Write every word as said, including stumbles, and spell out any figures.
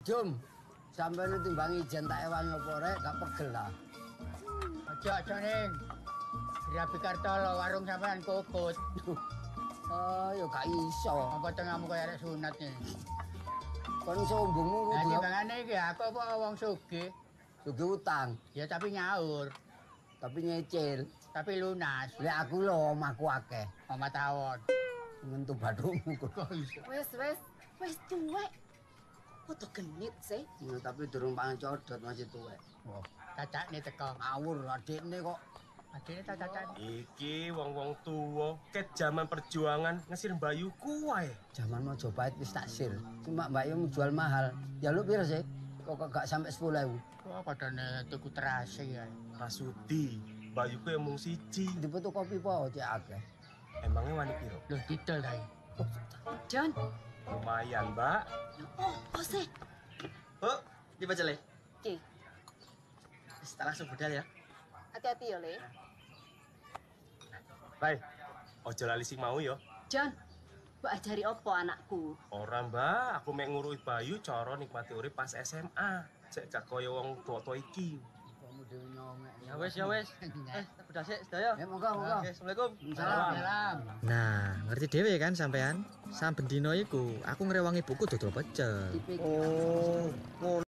Jum, sampai timbangi ijen tak ewangi apa rek, gak pegel lah. Aja aja ning. Rabi Kartolo warung sampean kokot. Oh, ya gak iso. Apa tengahmu kaya arek sunat nih. Kon sombongmu Nah, kudu. timbangane iki aku apa wong sugih. Sugih utang, Ya tapi nyaur, tapi nyicil. tapi lunas. Lek aku lho omahku akeh. Mama tawon. Ngentu bathukmu kok. Wes wes wes tuwek. Foto genit sih. Ya, tapi durung pangan codot masih tuwek. Wah, cacakne teko. Ngawur adikne kok. Adine tak cacak. Iki wong-wong tuwa ket zaman perjuangan ngesir mbayuku wae. Zaman Mojopahit wis taksir. Cuma Mbak Yung jual mahal. Ya lu piro sih? Kok kok gak sampai sepuluh ribu. Wah, padane tuku terasi ya. Rasudi, mbayuku emung siji. Diputu kopi po cek akeh. Emangnya wani piro? Lho didol ta. John. Lumayan, Mbak. Oh, oh sih. Oh, di Bajale. Ki, Wis tak langsung budal ya. hati-hati ya, Le. Bae, ojo lali sing mau ya. John, mbok ajari opo anakku? Ora, Mbak, aku mek nguruki Bayu cara nikmati urip pas S M A. Cek gak kaya wong tuwa-tuwa iki. Kamu dhewe nyongek. Ya wes ya wes. Eh, tak budal sik sedaya. Ya monggo monggo. Oke, Assalamualaikum. Salam. Salam. Nah, ngerti dhewe kan sampean? Saben dina iku aku ngrewangi buku dodol pecel. Oh,